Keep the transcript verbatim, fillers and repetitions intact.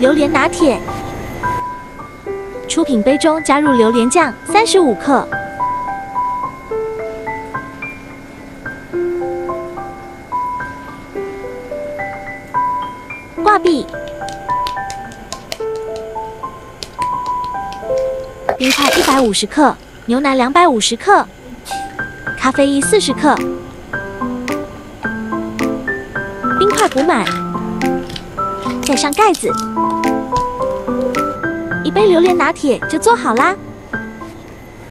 榴莲拿铁。出品杯中加入榴莲酱三十五克。挂壁。冰块一百五十克，牛奶两百五十克，咖啡因四十克。冰块补满，盖上盖子，一杯榴莲拿铁就做好啦。